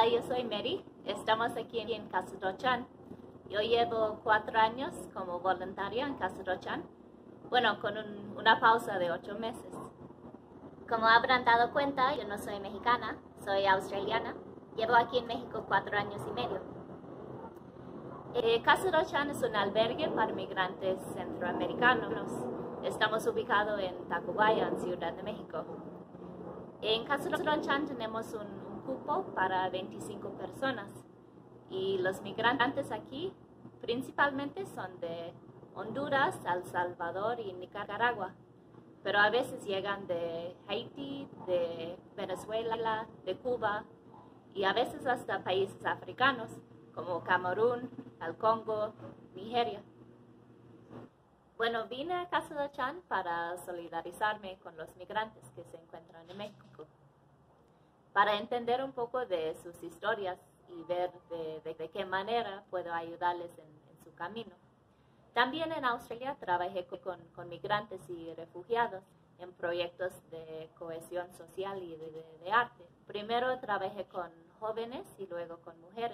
Hola, yo soy Mary. Estamos aquí en Casa Rochan. Yo llevo 4 años como voluntaria en Casa Rochan. Bueno, con una pausa de 8 meses. Como habrán dado cuenta, yo no soy mexicana, soy australiana. Llevo aquí en México 4 años y medio. Casa Rochan es un albergue para migrantes centroamericanos. Estamos ubicados en Tacubaya, en Ciudad de México. En Casa Rochan tenemos un cupo para 25 personas y los migrantes aquí principalmente son de Honduras, El Salvador y Nicaragua, pero a veces llegan de Haití, de Venezuela, de Cuba y a veces hasta países africanos como Camerún, el Congo, Nigeria. Bueno, vine a Casa Rochan para solidarizarme con los migrantes que se encuentran en México, para entender un poco de sus historias y ver de qué manera puedo ayudarles en su camino. También en Australia trabajé con migrantes y refugiados en proyectos de cohesión social y de arte. Primero trabajé con jóvenes y luego con mujeres.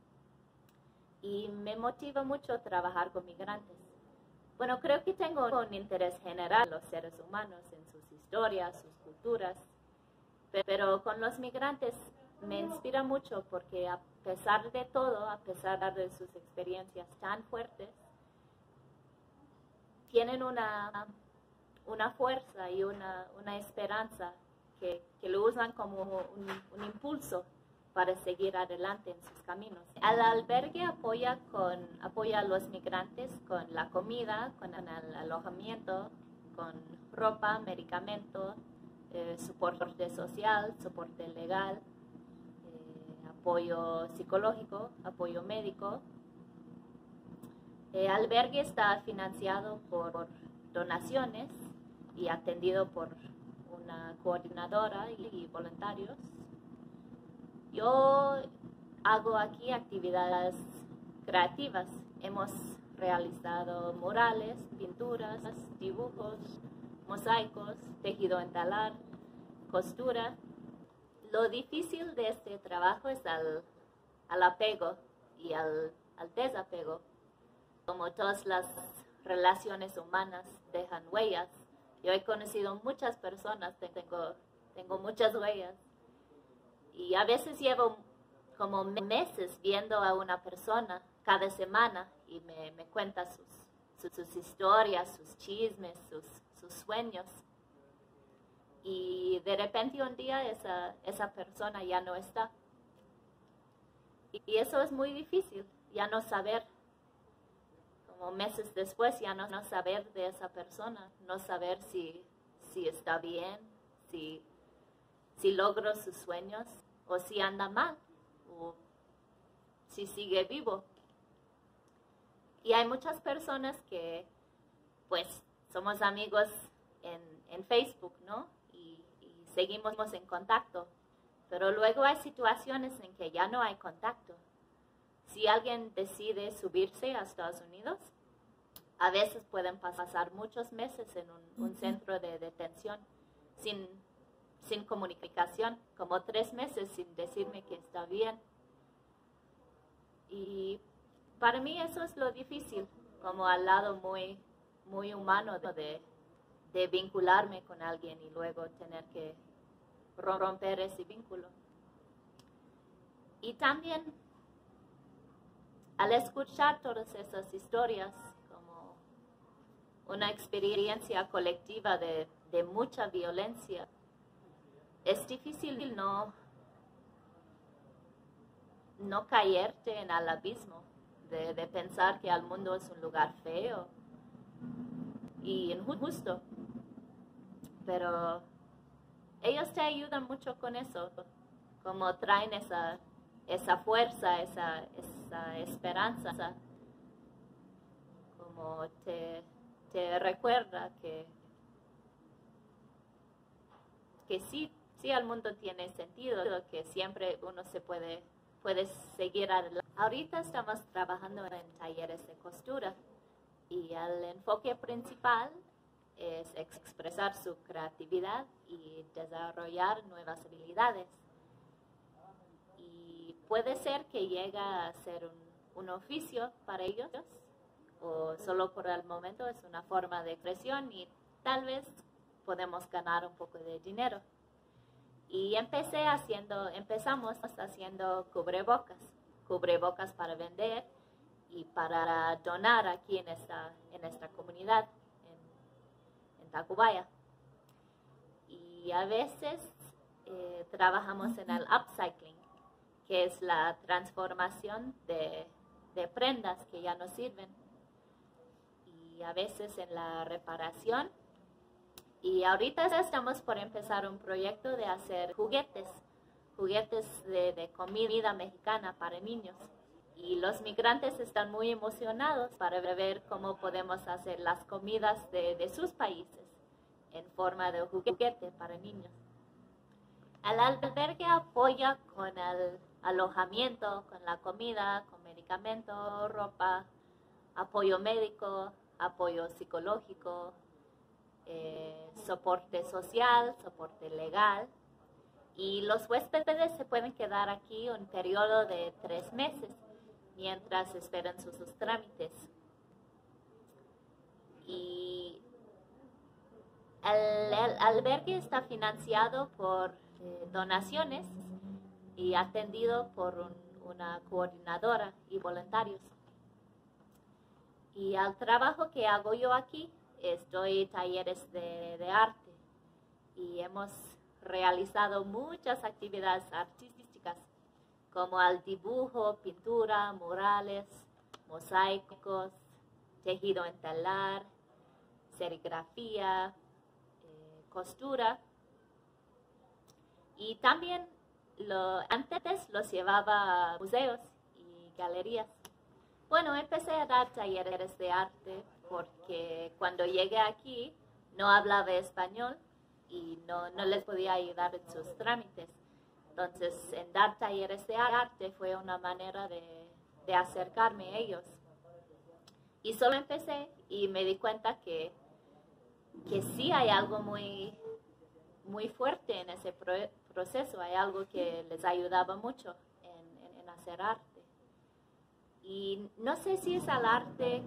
Y me motiva mucho trabajar con migrantes. Bueno, creo que tengo un interés general en los seres humanos, en sus historias, sus culturas, pero con los migrantes me inspira mucho porque a pesar de todo, a pesar de sus experiencias tan fuertes, tienen una fuerza y una esperanza que lo usan como un impulso para seguir adelante en sus caminos. El albergue apoya a los migrantes con la comida, con el alojamiento, con ropa, medicamentos, soporte social, soporte legal, apoyo psicológico, apoyo médico. El albergue está financiado por donaciones y atendido por una coordinadora y voluntarios. Yo hago aquí actividades creativas. Hemos realizado murales, pinturas, dibujos, mosaicos, tejido en telar, costura. Lo difícil de este trabajo es el apego y el desapego. Como todas las relaciones humanas dejan huellas, yo he conocido muchas personas, tengo muchas huellas. Y a veces llevo como meses viendo a una persona cada semana y me cuenta sus historias, sus chismes, sus sueños. Y de repente un día esa persona ya no está. Y eso es muy difícil, ya no saber, como meses después, ya no saber de esa persona, no saber si está bien, si logró sus sueños, o si anda mal, o si sigue vivo. Y hay muchas personas que, pues, somos amigos en Facebook, ¿no? Y seguimos en contacto. Pero luego hay situaciones en que ya no hay contacto. Si alguien decide subirse a Estados Unidos, a veces pueden pasar muchos meses en un centro de detención sin comunicación, como 3 meses sin decirme que está bien. Y para mí eso es lo difícil, como al lado muy, muy humano de vincularme con alguien y luego tener que romper ese vínculo. Y también al escuchar todas esas historias, como una experiencia colectiva de mucha violencia, es difícil no caerte en el abismo de pensar que el mundo es un lugar feo y injusto. Pero ellos te ayudan mucho con eso, como traen esa fuerza, esa esperanza, como te recuerda que sí, el mundo tiene sentido, que siempre uno se puede seguir adelante. Ahorita estamos trabajando en talleres de costura y el enfoque principal es expresar su creatividad y desarrollar nuevas habilidades. Y puede ser que llegue a ser un oficio para ellos, o solo por el momento es una forma de expresión y tal vez podemos ganar un poco de dinero. Y empezamos haciendo cubrebocas para vender y para donar aquí en esta comunidad, en Tacubaya. Y a veces trabajamos en el upcycling, que es la transformación de prendas que ya no sirven. Y a veces en la reparación. Y ahorita estamos por empezar un proyecto de hacer juguetes de comida mexicana para niños. Y los migrantes están muy emocionados para ver cómo podemos hacer las comidas de sus países en forma de juguete para niños. El albergue apoya con el alojamiento, con la comida, con medicamentos, ropa, apoyo médico, apoyo psicológico, soporte social, soporte legal. Y los huéspedes se pueden quedar aquí un periodo de 3 meses mientras esperan sus trámites. Y el albergue está financiado por donaciones y atendido por una coordinadora y voluntarios. Y al trabajo que hago yo aquí, doy talleres de arte y hemos realizado muchas actividades artísticas como el dibujo, pintura, murales, mosaicos, tejido en telar, serigrafía, costura. Y también antes los llevaba a museos y galerías. Bueno, empecé a dar talleres de arte porque cuando llegué aquí no hablaba español y no les podía ayudar en sus trámites. Entonces, en dar talleres de arte fue una manera de acercarme a ellos. Y solo empecé y me di cuenta que sí hay algo muy fuerte en ese proceso, hay algo que les ayudaba mucho en hacer arte. Y no sé si es el arte,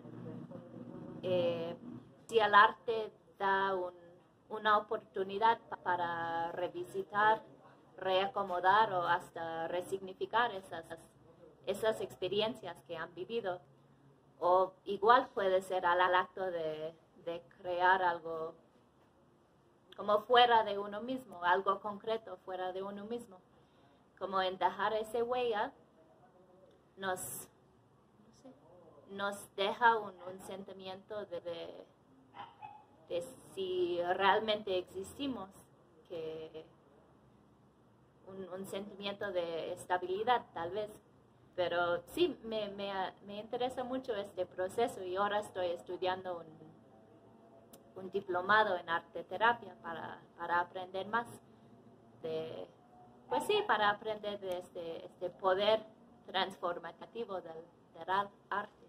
si el arte da una oportunidad para revisitar, reacomodar o hasta resignificar esas experiencias que han vivido. O igual puede ser al acto de crear algo como fuera de uno mismo, algo concreto fuera de uno mismo. Como en dejar esa huella nos deja un sentimiento de si realmente existimos, que un sentimiento de estabilidad tal vez. Pero sí, me interesa mucho este proceso y ahora estoy estudiando un diplomado en arte terapia para aprender más para aprender de este poder transformativo del arte.